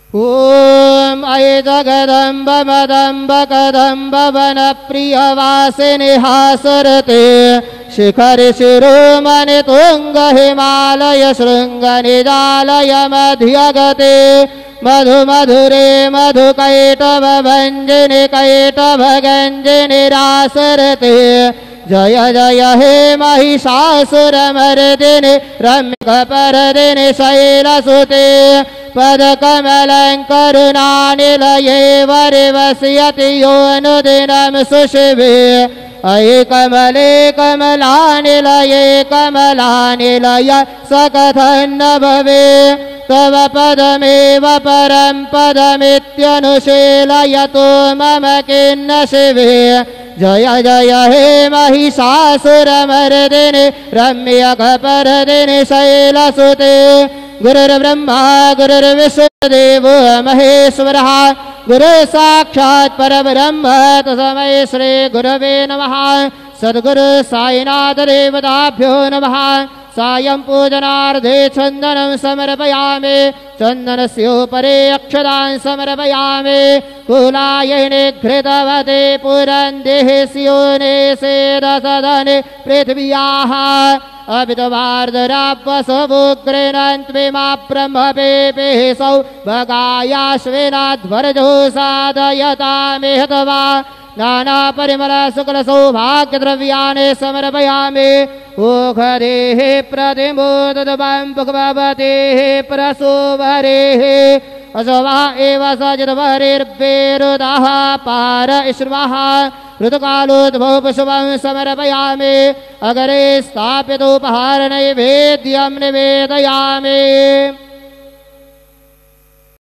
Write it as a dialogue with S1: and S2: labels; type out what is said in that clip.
S1: ॐ अये जगदम्ब मदम्ब कदम्ब वनप्रियवासिनि हासरते शिखर शिरोमणि तुंग हिमालय शृंग निजालय मध्यगते मधु मधुरे मधुकैटभ भंजनि कैटभ गंजनि रासरते जय जय हे महिषासुरमर्दिनि रम्यकपर्दिनि शैलसुते पदकमलङ्करुणानिलये वरिवस्यति योऽनुदिनं सुशिवे अये कमले कमलानिलये कमलानिलय सकथन्न भवे तव पदमेव परं पदमित्यनुशीलयतो मम किन्न शिवे जय जय हे महिषासुरमर्दिनि रम्यकपर्दिनि शैलसुते गुरुर्ब्रह्मा गुरुर्विष्णुर्देवो महेश्वरः गुरु साक्षात् परब्रह्म तस्मै श्री गुरवे नमः। सद्गुरु साईनाथ देवताभ्यो नमः। सायं पूजनार्थे चन्दनं समर्पयामि चन्दनस्योपरि अक्षतान् समर्पयामि कुलायिनि घृतवते पुरन्देः स्योने सेदसदने पृथिव्याः अभितवार्धरापसवुग्रेणन्त्विमा ब्रह्मपेपेः सौभगायाश्विनाध्वर्जो साधयतामिहतवा नानापरिमल शुक्लसौभाग्यद्रव्याणि समर्पयामि ओघरेः प्रतिमोदतं भगवतेः प्रसोवरेः अशवा एव सजितवरिर्वेरुदः पार इश्वः ऋतुकालोद्भव पुष्पं समर्पयामि अगरे स्थापितोपहारनैवेद्यं निवेदयामि।